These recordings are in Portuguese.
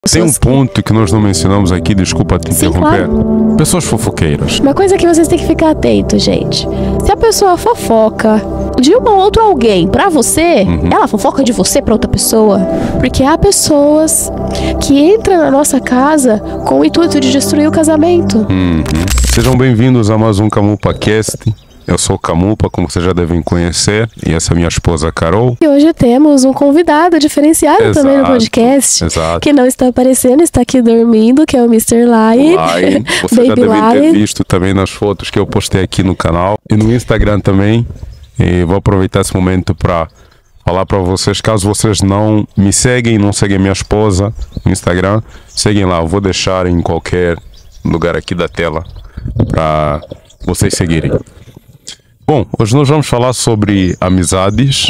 Tem um ponto que nós não mencionamos aqui, desculpa te interromper. Claro. Pessoas fofoqueiras. Uma coisa que vocês têm que ficar atentos, gente. Se a pessoa fofoca de um ou outro alguém pra você, ela fofoca de você pra outra pessoa. Porque há pessoas que entram na nossa casa com o intuito de destruir o casamento. Sejam bem-vindos a mais um Camupa Cast. Eu sou o Camupa, como vocês já devem conhecer, e essa é minha esposa Carol. E hoje temos um convidado diferenciado também no podcast. Exato. Que não está aparecendo, está aqui dormindo, que é o Mr. Lion. Vocês já devem ter visto também nas fotos que eu postei aqui no canal e no Instagram também. E vou aproveitar esse momento para falar para vocês, caso vocês não me seguem, não seguem minha esposa no Instagram, seguem lá. Eu vou deixar em qualquer lugar aqui da tela para vocês seguirem. Bom, hoje nós vamos falar sobre amizades.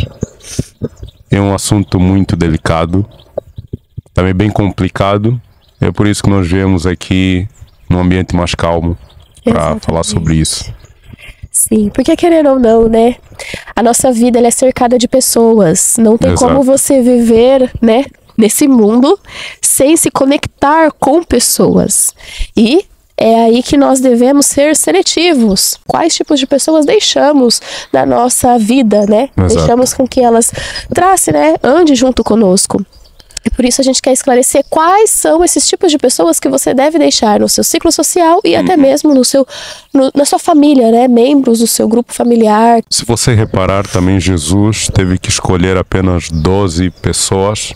É um assunto muito delicado, também bem complicado. É por isso que nós viemos aqui num ambiente mais calmo para falar sobre isso. Sim, porque querendo ou não, né? A nossa vida ela é cercada de pessoas. Não tem como você viver, né, nesse mundo sem se conectar com pessoas. E é aí que nós devemos ser seletivos. Quais tipos de pessoas deixamos na nossa vida, né? Deixamos com que elas tracem, né? Ande junto conosco. E por isso a gente quer esclarecer quais são esses tipos de pessoas que você deve deixar no seu ciclo social e até mesmo na sua família, né? Membros do seu grupo familiar. Se você reparar, também Jesus teve que escolher apenas 12 pessoas.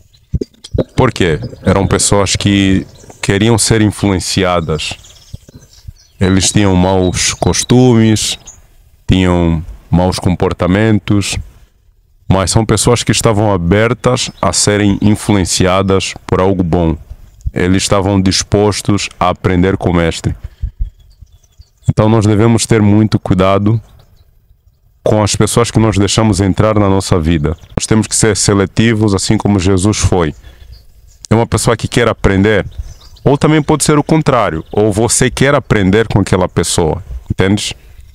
Por quê? Eram pessoas que queriam ser influenciadas. Eles tinham maus costumes, tinham maus comportamentos, mas são pessoas que estavam abertas a serem influenciadas por algo bom. Eles estavam dispostos a aprender com o mestre. Então nós devemos ter muito cuidado com as pessoas que nós deixamos entrar na nossa vida. Nós temos que ser seletivos, assim como Jesus foi. É uma pessoa que quer aprender, ou também pode ser o contrário, ou você quer aprender com aquela pessoa, entende?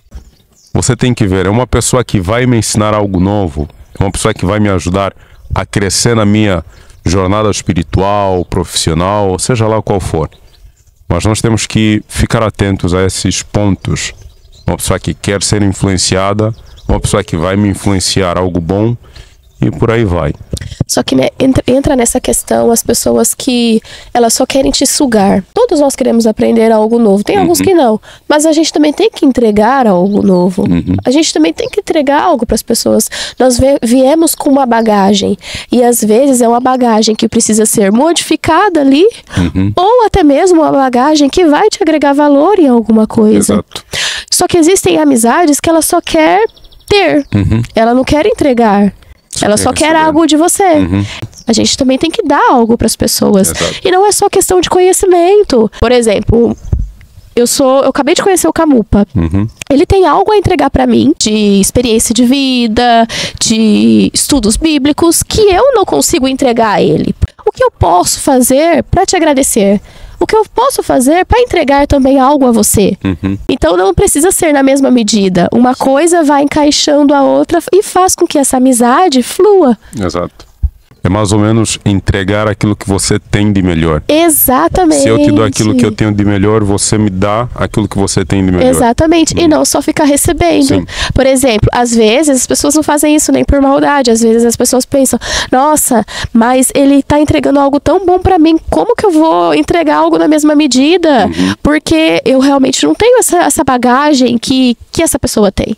Você tem que ver, é uma pessoa que vai me ensinar algo novo, é uma pessoa que vai me ajudar a crescer na minha jornada espiritual, profissional, ou seja lá qual for. Mas nós temos que ficar atentos a esses pontos. Uma pessoa que quer ser influenciada, uma pessoa que vai me influenciar algo bom, e por aí vai. Só que, né, entra nessa questão as pessoas que elas só querem te sugar. Todos nós queremos aprender algo novo. Tem alguns que não. Mas a gente também tem que entregar algo novo. A gente também tem que entregar algo para as pessoas. Nós viemos com uma bagagem. E às vezes é uma bagagem que precisa ser modificada ali. Ou até mesmo uma bagagem que vai te agregar valor em alguma coisa. Exato. Só que existem amizades que ela só quer ter. Ela não quer entregar. Ela só quer algo de você. A gente também tem que dar algo para as pessoas. Exato. E não é só questão de conhecimento. Por exemplo, eu acabei de conhecer o Camupa. Ele tem algo a entregar para mim de experiência de vida, de estudos bíblicos que eu não consigo entregar a ele. O que eu posso fazer para te agradecer? O que eu posso fazer para entregar também algo a você? Então não precisa ser na mesma medida. Uma coisa vai encaixando a outra e faz com que essa amizade flua. Exato. É mais ou menos entregar aquilo que você tem de melhor. Exatamente. Se eu te dou aquilo que eu tenho de melhor, você me dá aquilo que você tem de melhor. Exatamente. E não só ficar recebendo. Sim. Por exemplo, às vezes as pessoas não fazem isso nem por maldade. Às vezes as pessoas pensam, nossa, mas ele tá entregando algo tão bom pra mim. Como que eu vou entregar algo na mesma medida? Porque eu realmente não tenho essa bagagem que essa pessoa tem.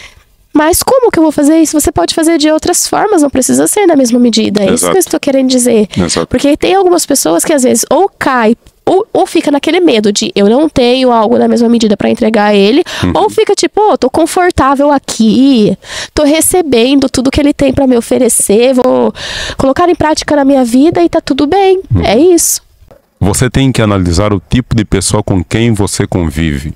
Mas como que eu vou fazer isso? Você pode fazer de outras formas, não precisa ser na mesma medida. É isso que eu estou querendo dizer. Exato. Porque tem algumas pessoas que às vezes ou cai, ou fica naquele medo de eu não tenho algo na mesma medida para entregar a ele, ou fica tipo, tô confortável aqui, tô recebendo tudo que ele tem para me oferecer, vou colocar em prática na minha vida e tá tudo bem. É isso. Você tem que analisar o tipo de pessoa com quem você convive.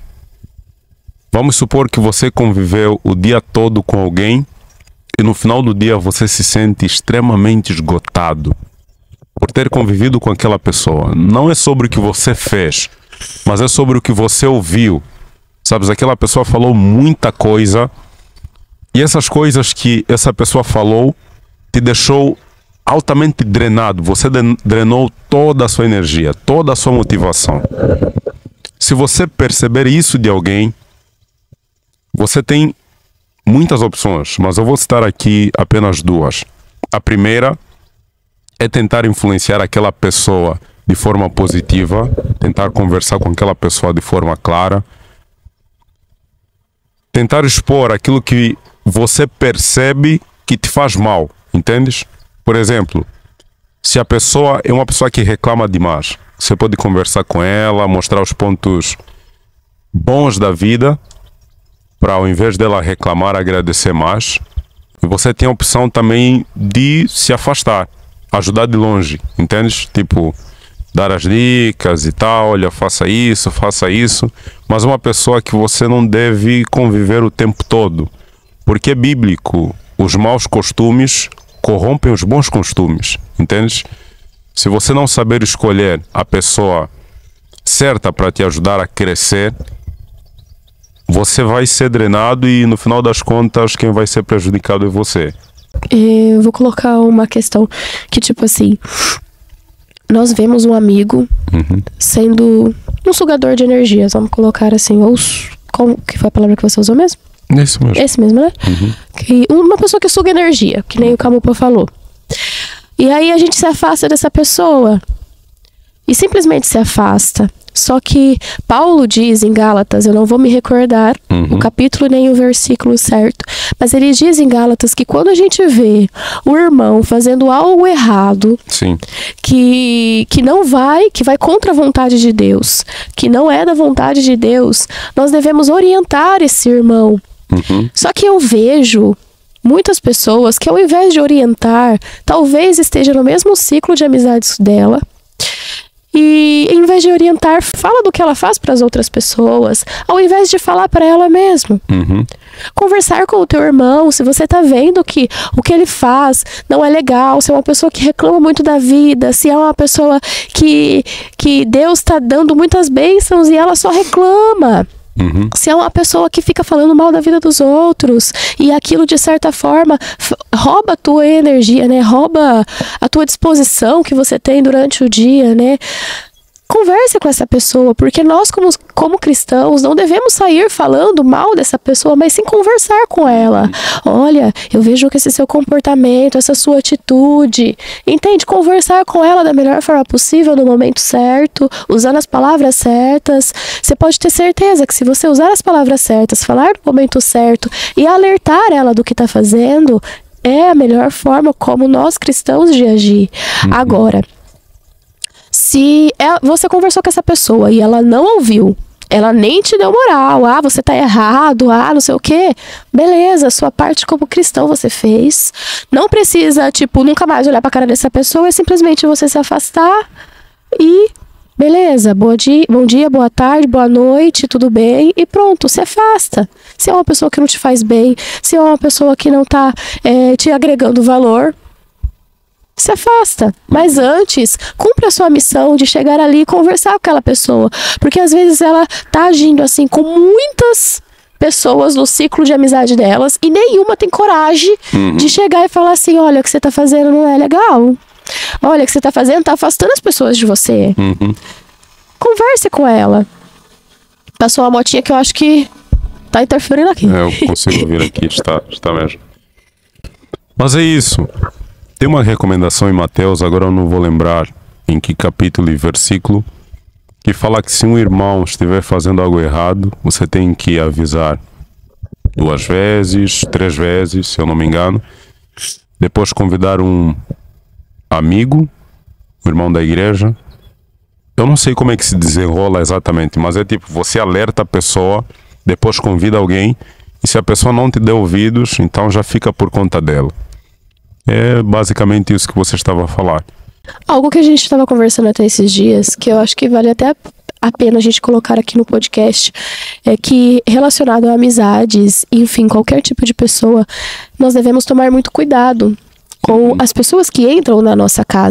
Vamos supor que você conviveu o dia todo com alguém e no final do dia você se sente extremamente esgotado por ter convivido com aquela pessoa. Não é sobre o que você fez, mas é sobre o que você ouviu. Sabes, aquela pessoa falou muita coisa e essas coisas que essa pessoa falou te deixou altamente drenado, você drenou toda a sua energia, toda a sua motivação. Se você perceber isso de alguém, você tem muitas opções, mas eu vou citar aqui apenas duas. A primeira é tentar influenciar aquela pessoa de forma positiva, tentar conversar com aquela pessoa de forma clara, tentar expor aquilo que você percebe que te faz mal, entendes? Por exemplo, se a pessoa é uma pessoa que reclama demais, você pode conversar com ela, mostrar os pontos bons da vida, para ao invés dela reclamar, agradecer mais. E você tem a opção também de se afastar, ajudar de longe, entendes? Tipo, dar as dicas e tal, olha, faça isso, mas uma pessoa que você não deve conviver o tempo todo, porque é bíblico, os maus costumes corrompem os bons costumes, entendes? Se você não saber escolher a pessoa certa para te ajudar a crescer, você vai ser drenado e no final das contas quem vai ser prejudicado é você. Eu vou colocar uma questão que, tipo assim, nós vemos um amigo sendo um sugador de energias, vamos colocar assim, ou qual que foi a palavra que você usou mesmo? Esse mesmo. Esse mesmo, né? Uma pessoa que suga energia, que nem o Camupa falou. E aí a gente se afasta dessa pessoa. E simplesmente se afasta. Só que Paulo diz em Gálatas, eu não vou me recordar o capítulo nem o versículo certo, mas ele diz em Gálatas que quando a gente vê o irmão fazendo algo errado, sim, que vai contra a vontade de Deus, que não é da vontade de Deus, nós devemos orientar esse irmão. Só que eu vejo muitas pessoas que ao invés de orientar, talvez esteja no mesmo ciclo de amizades dela, e em vez de orientar, fala do que ela faz para as outras pessoas, ao invés de falar para ela mesma. Conversar com o teu irmão, se você tá vendo que o que ele faz não é legal, se é uma pessoa que reclama muito da vida, se é uma pessoa que Deus tá dando muitas bênçãos e ela só reclama. Se é uma pessoa que fica falando mal da vida dos outros e aquilo de certa forma rouba a tua energia, né? Rouba a tua disposição que você tem durante o dia, né? Converse com essa pessoa, porque nós como cristãos não devemos sair falando mal dessa pessoa, mas sim conversar com ela. Olha, eu vejo que esse seu comportamento, essa sua atitude, entende? Conversar com ela da melhor forma possível, no momento certo, usando as palavras certas. Você pode ter certeza que se você usar as palavras certas, falar no momento certo e alertar ela do que está fazendo, é a melhor forma como nós cristãos de agir. Agora, se você conversou com essa pessoa e ela não ouviu, ela nem te deu moral, você tá errado, não sei o quê, beleza, sua parte como cristão você fez, não precisa, nunca mais olhar pra cara dessa pessoa, é simplesmente você se afastar e beleza, bom dia, boa tarde, boa noite, tudo bem, e pronto, se afasta. Se é uma pessoa que não te faz bem, se é uma pessoa que não tá te agregando valor, se afasta. Mas antes, cumpra a sua missão de chegar ali e conversar com aquela pessoa. Porque às vezes ela tá agindo assim com muitas pessoas no ciclo de amizade delas e nenhuma tem coragem de chegar e falar assim, olha, o que você tá fazendo não é legal. Olha, o que você tá fazendo tá afastando as pessoas de você. Converse com ela. Passou uma motinha que eu acho que tá interferindo aqui. Eu consigo vir aqui, está mesmo. Mas é isso. Tem uma recomendação em Mateus, agora eu não vou lembrar em que capítulo e versículo, que fala que se um irmão estiver fazendo algo errado, você tem que avisar 2 vezes, 3 vezes, se eu não me engano. Depois convidar um amigo, um irmão da igreja. Eu não sei como é que se desenrola exatamente, mas é tipo, você alerta a pessoa, depois convida alguém, e se a pessoa não te der ouvidos, então já fica por conta dela. É basicamente isso que você estava a falar. Algo que a gente estava conversando até esses dias, que eu acho que vale até a pena a gente colocar aqui no podcast, é que relacionado a amizades, enfim, qualquer tipo de pessoa, nós devemos tomar muito cuidado com as pessoas que entram na nossa casa.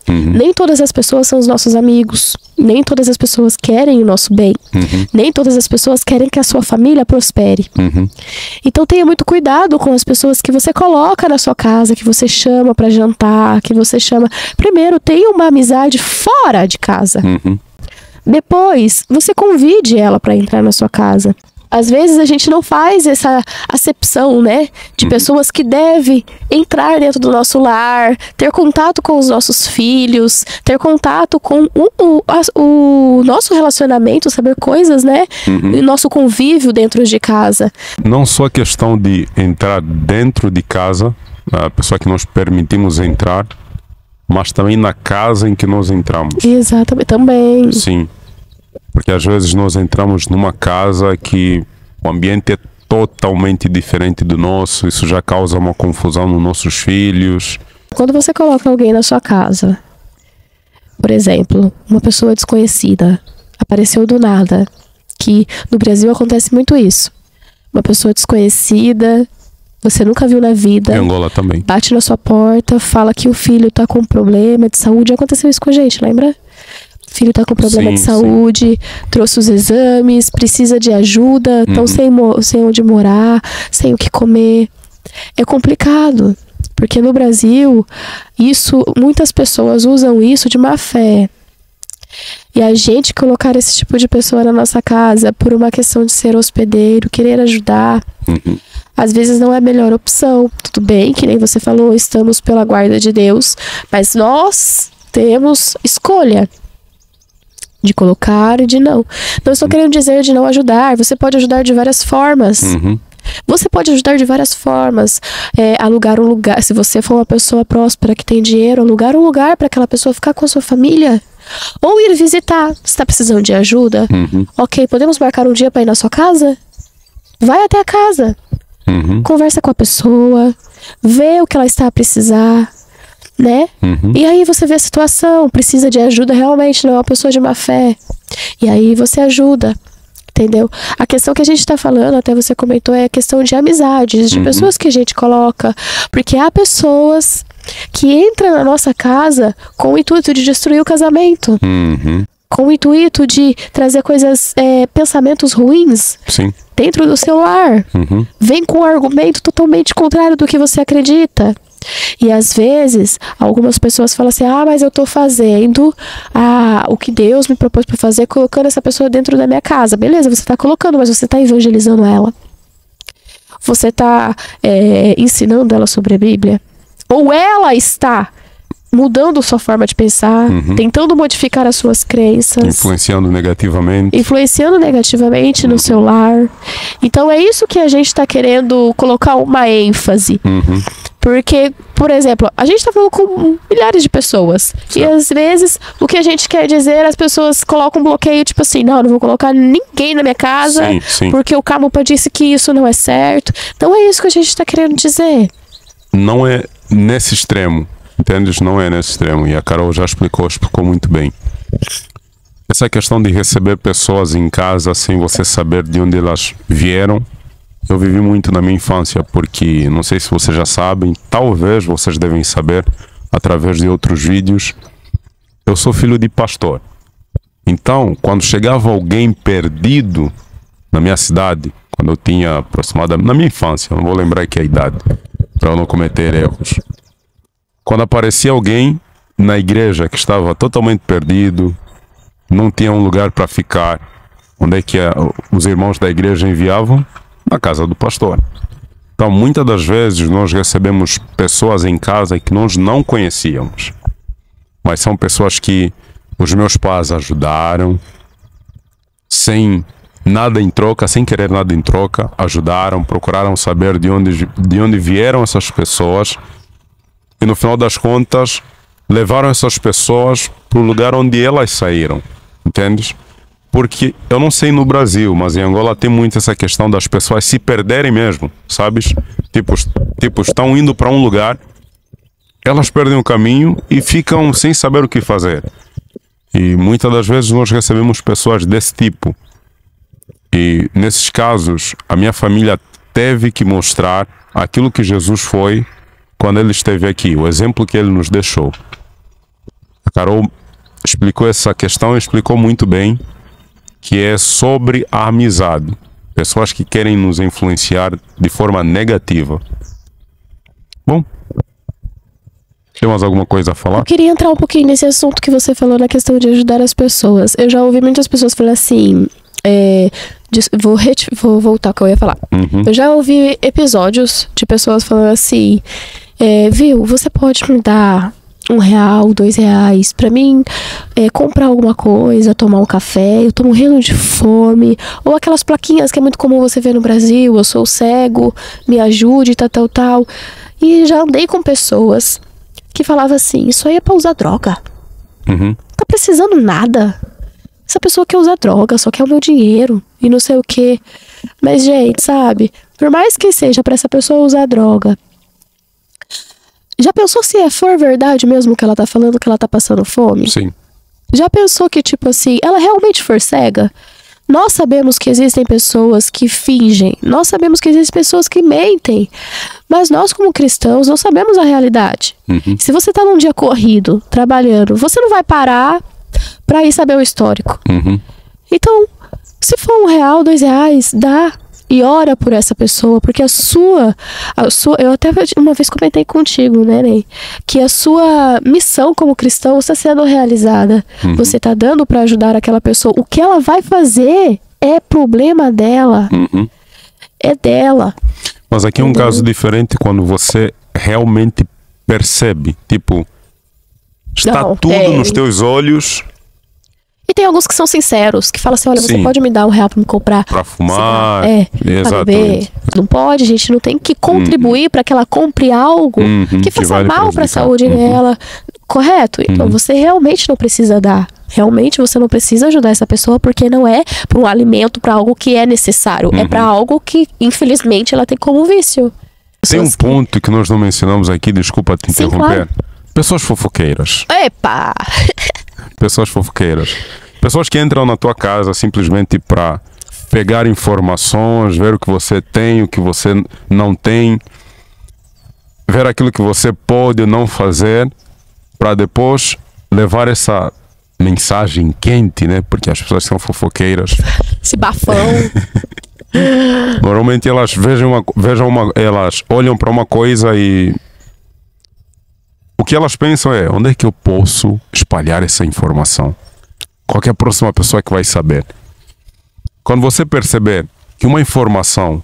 Nem todas as pessoas são os nossos amigos. Nem todas as pessoas querem o nosso bem. Nem todas as pessoas querem que a sua família prospere. Então tenha muito cuidado com as pessoas que você coloca na sua casa, que você chama para jantar, que você chama... Primeiro, tenha uma amizade fora de casa. Depois, você convide ela para entrar na sua casa. Às vezes a gente não faz essa acepção, né? De pessoas que devem entrar dentro do nosso lar, ter contato com os nossos filhos, ter contato com o nosso relacionamento, saber coisas, né? E nosso convívio dentro de casa. Não só a questão de entrar dentro de casa, a pessoa que nós permitimos entrar, mas também na casa em que nós entramos. Exatamente, também. Sim. Porque às vezes nós entramos numa casa que o ambiente é totalmente diferente do nosso, isso já causa uma confusão nos nossos filhos. Quando você coloca alguém na sua casa, por exemplo, uma pessoa desconhecida, apareceu do nada, que no Brasil acontece muito isso. Uma pessoa desconhecida, você nunca viu na vida. Em Angola também. Bate na sua porta, fala que o filho tá com problema de saúde. Aconteceu isso com a gente, lembra? O filho tá com problema de saúde, trouxe os exames, precisa de ajuda, estão sem onde morar, sem o que comer. É complicado, porque no Brasil, muitas pessoas usam isso de má fé. E a gente colocar esse tipo de pessoa na nossa casa por uma questão de ser hospedeiro, querer ajudar, às vezes não é a melhor opção. Tudo bem, que nem você falou, estamos pela guarda de Deus, mas nós temos escolha de colocar e de não. Não estou querendo dizer de não ajudar. Você pode ajudar de várias formas. Você pode ajudar de várias formas. Alugar um lugar. Se você for uma pessoa próspera que tem dinheiro, alugar um lugar para aquela pessoa ficar com a sua família. Ou ir visitar. Você está precisando de ajuda? Ok, podemos marcar um dia para ir na sua casa? Vai até a casa. Conversa com a pessoa. Vê o que ela está a precisar. Né? E aí você vê a situação, precisa de ajuda realmente, não é uma pessoa de má fé. E aí você ajuda, entendeu? A questão que a gente tá falando, até você comentou, é a questão de amizades, de pessoas que a gente coloca. Porque há pessoas que entram na nossa casa com o intuito de destruir o casamento. Com o intuito de trazer coisas, pensamentos ruins. Dentro do seu lar. Vem com um argumento totalmente contrário do que você acredita. E às vezes, algumas pessoas falam assim, mas eu tô fazendo o que Deus me propôs para fazer, colocando essa pessoa dentro da minha casa. Beleza, você tá colocando, mas você tá evangelizando ela? Você tá ensinando ela sobre a Bíblia? Ou ela está mudando sua forma de pensar, tentando modificar as suas crenças, influenciando negativamente no seu lar. Então é isso que a gente está querendo colocar uma ênfase. Porque, por exemplo, a gente está falando com milhares de pessoas. E às vezes o que a gente quer dizer, as pessoas colocam um bloqueio, tipo assim, não vou colocar ninguém na minha casa, porque o Camupa disse que isso não é certo. Então é isso que a gente está querendo dizer. Não é nesse extremo. Entendes? Não é nesse extremo. E a Carol já explicou muito bem. Essa questão de receber pessoas em casa sem você saber de onde elas vieram, eu vivi muito na minha infância, porque não sei se vocês já sabem, talvez vocês devem saber através de outros vídeos, eu sou filho de pastor. Então, quando chegava alguém perdido na minha cidade, quando eu tinha aproximadamente, na minha infância, não vou lembrar aqui a idade, para eu não cometer erros. Quando aparecia alguém na igreja que estava totalmente perdido, não tinha um lugar para ficar, onde é que os irmãos da igreja enviavam? Na casa do pastor. Então, muitas das vezes nós recebemos pessoas em casa que nós não conhecíamos, mas são pessoas que os meus pais ajudaram, sem nada em troca, sem querer nada em troca, ajudaram, procuraram saber de onde vieram essas pessoas. E no final das contas, levaram essas pessoas para o lugar onde elas saíram, entendes? Porque eu não sei no Brasil, mas em Angola tem muito essa questão das pessoas se perderem mesmo, sabes? Tipo estão indo para um lugar, elas perdem o caminho e ficam sem saber o que fazer. E muitas das vezes nós recebemos pessoas desse tipo. E nesses casos, a minha família teve que mostrar aquilo que Jesus foi quando ele esteve aqui, o exemplo que ele nos deixou. Carol explicou essa questão, explicou muito bem, que é sobre a amizade. Pessoas que querem nos influenciar de forma negativa. Bom, tem mais alguma coisa a falar? Eu queria entrar um pouquinho nesse assunto que você falou na questão de ajudar as pessoas. Eu já ouvi muitas pessoas falar assim... vou voltar ao que eu ia falar. Eu já ouvi episódios de pessoas falando assim... viu, você pode me dar R$1, R$2 pra mim comprar alguma coisa, tomar um café, eu tô morrendo de fome. Ou aquelas plaquinhas que é muito comum você ver no Brasil, eu sou cego, me ajude, tal. E já andei com pessoas que falavam assim, isso aí é pra usar droga. Tá precisando nada. Essa pessoa quer usar droga, só quer o meu dinheiro e não sei o quê. Mas, gente, sabe, por mais que seja pra essa pessoa usar droga, já pensou se for verdade mesmo que ela tá falando que ela tá passando fome? Sim. Já pensou que, tipo assim, ela realmente for cega? Nós sabemos que existem pessoas que fingem, nós sabemos que existem pessoas que mentem, mas nós como cristãos não sabemos a realidade. Se você tá num dia corrido, trabalhando, você não vai parar pra ir saber o histórico. Então, se for R$1, R$2, dá. E ora por essa pessoa, porque a sua, eu até uma vez comentei contigo, né, Ney? Que a sua missão como cristão está sendo realizada. Você está dando para ajudar aquela pessoa. O que ela vai fazer é problema dela. É dela. Mas aqui é um caso diferente quando você realmente percebe. Tipo, está tudo nos teus olhos. E tem alguns que são sinceros, que falam assim, olha, você pode me dar R$1 pra me comprar? Pra fumar, pra beber. Não pode, a gente não tem que contribuir para que ela compre algo que faça mal para a saúde dela. Correto? Então você realmente não precisa dar. Realmente você não precisa ajudar essa pessoa porque não é para um alimento, para algo que é necessário. É para algo que, infelizmente, ela tem como vício. Tem um ponto que nós não mencionamos aqui, desculpa te interromper. Claro. Pessoas fofoqueiras. Epa! Pessoas fofoqueiras. Pessoas que entram na tua casa simplesmente para pegar informações, ver o que você tem, o que você não tem, ver aquilo que você pode ou não fazer, para depois levar essa mensagem quente, né? Porque as pessoas são fofoqueiras. Esse bafão. Normalmente elas elas olham para uma coisa e o que elas pensam é, onde é que eu posso espalhar essa informação? Qual é a próxima pessoa que vai saber? Quando você perceber que uma informação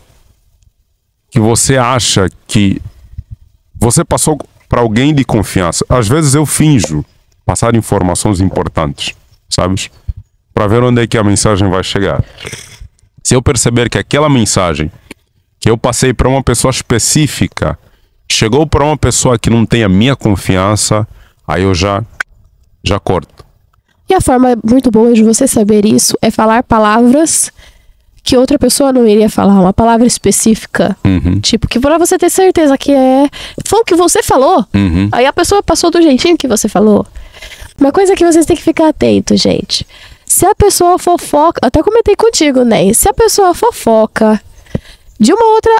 que você acha que você passou para alguém de confiança, às vezes eu finjo passar informações importantes, sabes? Para ver onde é que a mensagem vai chegar. Se eu perceber que aquela mensagem que eu passei para uma pessoa específica chegou para uma pessoa que não tem a minha confiança, aí eu já corto. E a forma muito boa de você saber isso é falar palavras que outra pessoa não iria falar, uma palavra específica. Tipo, que pra você ter certeza que foi o que você falou. Aí a pessoa passou do jeitinho que você falou. Uma coisa que vocês têm que ficar atento, gente. Se a pessoa fofoca, até comentei contigo, né? Se a pessoa fofoca de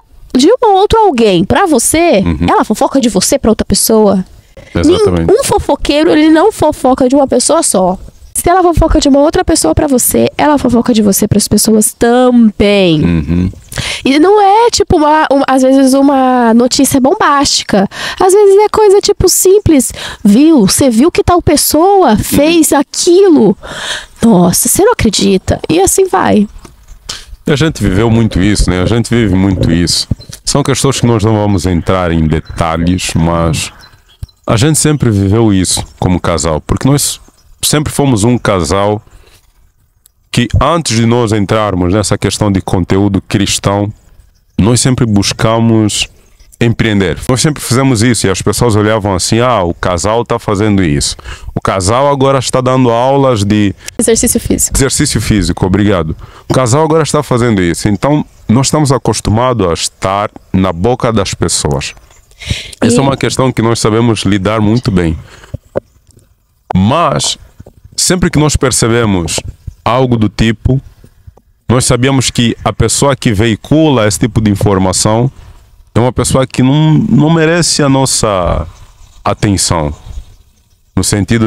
um outro alguém pra você, ela fofoca de você pra outra pessoa. Exatamente. Um fofoqueiro, ele não fofoca de uma pessoa só. Se ela fofoca de uma outra pessoa pra você, ela fofoca de você pras pessoas também. E não é tipo às vezes uma notícia bombástica. Às vezes é coisa tipo simples. Você viu que tal pessoa fez aquilo? Nossa, você não acredita. E assim vai. A gente viveu muito isso, né? A gente vive muito isso. São questões que nós não vamos entrar em detalhes, mas a gente sempre viveu isso como casal, porque nós sempre fomos um casal que antes de nós entrarmos nessa questão de conteúdo cristão, nós sempre buscamos empreender. Nós sempre fizemos isso e as pessoas olhavam assim, o casal está fazendo isso. O casal agora está dando aulas de exercício físico. Exercício físico, obrigado. O casal agora está fazendo isso. Então, nós estamos acostumados a estar na boca das pessoas. Essa é uma questão que nós sabemos lidar muito bem. Mas, sempre que nós percebemos algo do tipo, nós sabíamos que a pessoa que veicula esse tipo de informação é uma pessoa que não merece a nossa atenção. No sentido de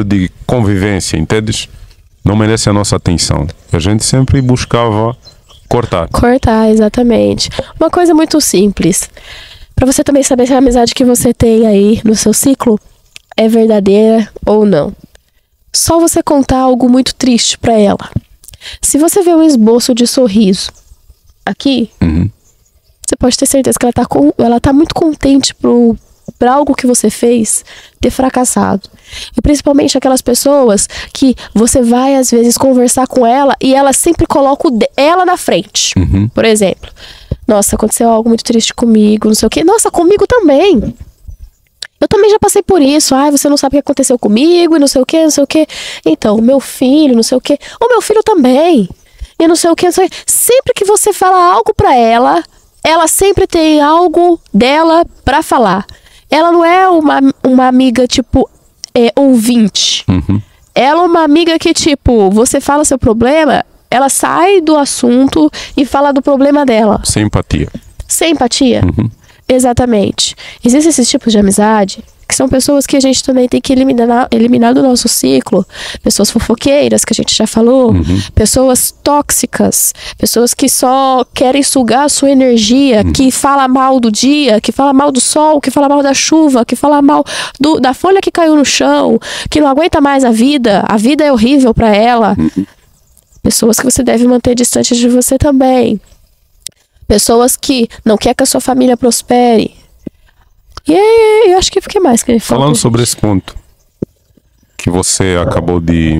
convivência, entendes? Não merece a nossa atenção. A gente sempre buscava cortar. Cortar, exatamente. Uma coisa muito simples. Pra você também saber se a amizade que você tem aí no seu ciclo é verdadeira ou não. Só você contar algo muito triste pra ela. Se você vê um esboço de sorriso aqui, você pode ter certeza que ela tá muito contente pra algo que você fez ter fracassado. E principalmente aquelas pessoas que você vai às vezes conversar com ela e ela sempre coloca ela na frente. Por exemplo, nossa, aconteceu algo muito triste comigo, não sei o quê. Nossa, comigo também. Eu também já passei por isso. Ai, você não sabe o que aconteceu comigo e não sei o quê, não sei o quê. Então, o meu filho, não sei o quê. O meu filho também. E não sei o quê, não sei o quê. Sempre que você fala algo pra ela, ela sempre tem algo dela pra falar. Ela não é uma amiga, tipo, ouvinte. Ela é uma amiga que, tipo, você fala seu problema, ela sai do assunto e fala do problema dela. Sem empatia. Sem empatia? Exatamente. Existem esses tipos de amizade que são pessoas que a gente também tem que eliminar do nosso ciclo. Pessoas fofoqueiras, que a gente já falou. Pessoas tóxicas. Pessoas que só querem sugar a sua energia. Que fala mal do dia, que fala mal do sol, que fala mal da chuva, que fala mal da folha que caiu no chão, que não aguenta mais a vida. A vida é horrível pra ela. Pessoas que você deve manter distante de você também. Pessoas que não quer que a sua família prospere. E aí, eu acho que o que mais que ele falou? Falando sobre esse ponto, que você acabou de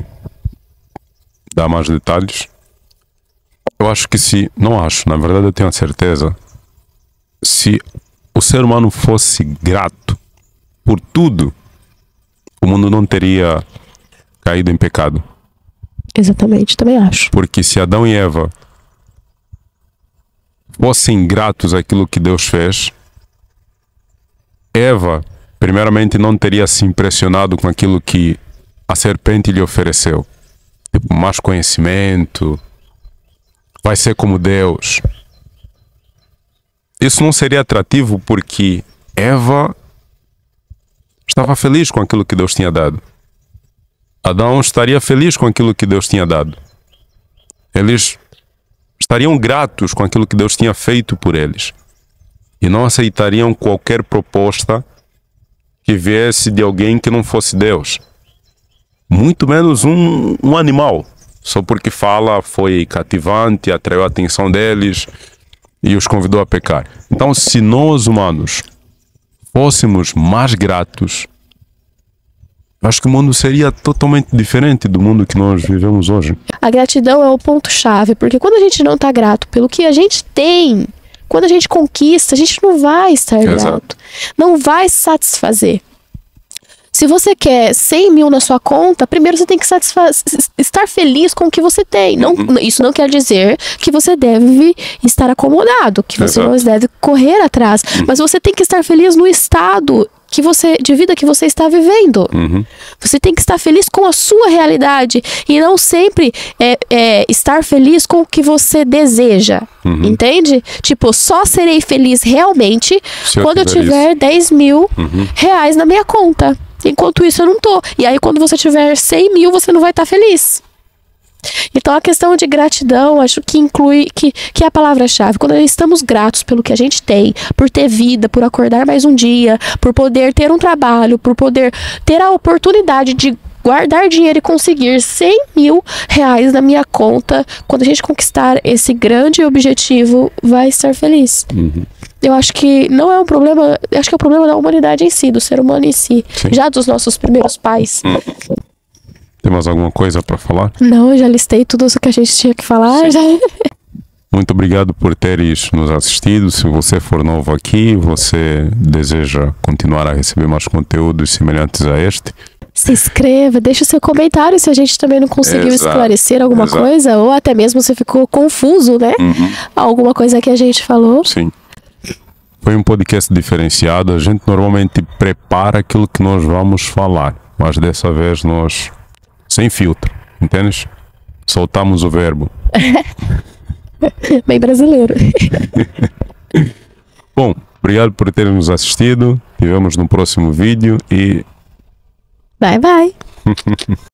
dar mais detalhes, eu acho que na verdade eu tenho a certeza, se o ser humano fosse grato por tudo, o mundo não teria caído em pecado. Exatamente, também acho. Porque se Adão e Eva fossem gratos àquilo que Deus fez, Eva, primeiramente, não teria se impressionado com aquilo que a serpente lhe ofereceu. Tipo, mais conhecimento, vai ser como Deus. Isso não seria atrativo porque Eva estava feliz com aquilo que Deus tinha dado. Adão estaria feliz com aquilo que Deus tinha dado. Eles estariam gratos com aquilo que Deus tinha feito por eles. E não aceitariam qualquer proposta que viesse de alguém que não fosse Deus. Muito menos um animal. Só porque fala, foi cativante, atraiu a atenção deles e os convidou a pecar. Então, se nós humanos fôssemos mais gratos, acho que o mundo seria totalmente diferente do mundo que nós vivemos hoje. A gratidão é o ponto-chave, porque quando a gente não está grato pelo que a gente tem, quando a gente conquista, a gente não vai estar grato. Não vai se satisfazer. Se você quer 100 mil na sua conta, primeiro você tem que estar feliz com o que você tem. Isso não quer dizer que você deve estar acomodado, que você não deve correr atrás. Mas você tem que estar feliz no estado de vida que você está vivendo. Você tem que estar feliz com a sua realidade e não sempre estar feliz com o que você deseja. Entende? Tipo, só serei feliz realmente quando eu tiver 10 mil reais na minha conta. Enquanto isso eu não tô. E aí quando você tiver 100 mil, você não vai estar feliz. Então a questão de gratidão, acho que inclui, que é a palavra-chave. Quando estamos gratos pelo que a gente tem, por ter vida, por acordar mais um dia, por poder ter um trabalho, por poder ter a oportunidade de guardar dinheiro e conseguir 100 mil reais na minha conta, quando a gente conquistar esse grande objetivo, vai estar feliz. Eu acho que não é um problema, acho que é o problema da humanidade em si, do ser humano em si. Sim. Já dos nossos primeiros pais. Tem mais alguma coisa para falar? Não, eu já listei tudo o que a gente tinha que falar. Já... Muito obrigado por teres nos assistido. Se você for novo aqui, você deseja continuar a receber mais conteúdos semelhantes a este, se inscreva, deixa o seu comentário se a gente também não conseguiu esclarecer alguma coisa, ou até mesmo se ficou confuso, né? Alguma coisa que a gente falou. Sim. Foi um podcast diferenciado. A gente normalmente prepara aquilo que nós vamos falar, mas dessa vez nós, sem filtro, entendes? Soltamos o verbo. Bem brasileiro. Bom, obrigado por terem nos assistido. Nos vemos no próximo vídeo e... Bye, bye.